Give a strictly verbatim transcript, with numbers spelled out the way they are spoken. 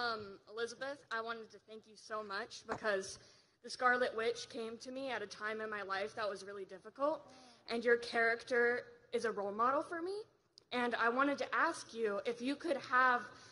Um, Elizabeth, I wanted to thank you so much because the Scarlet Witch came to me at a time in my life that was really difficult, and your character is a role model for me. And I wanted to ask you if you could have